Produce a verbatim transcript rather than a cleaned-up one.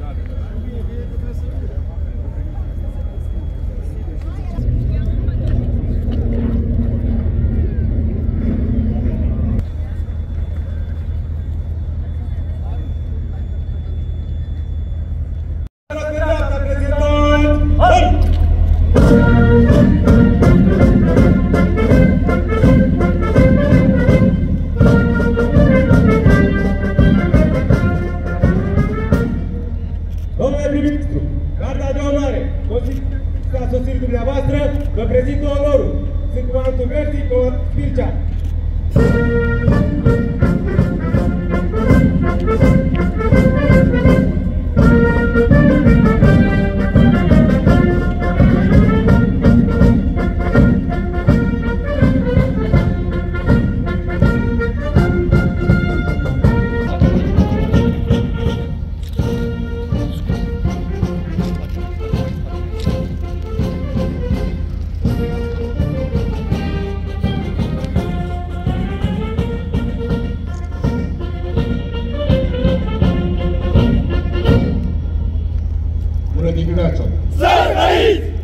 Domnule prim-ministru, Garda de Onoare, Constituția sosirii dumneavoastră, vă prezintă onorul. Sunt comandantul Gărții, comandantul Spircea. Bună dimineața! Să trăiți!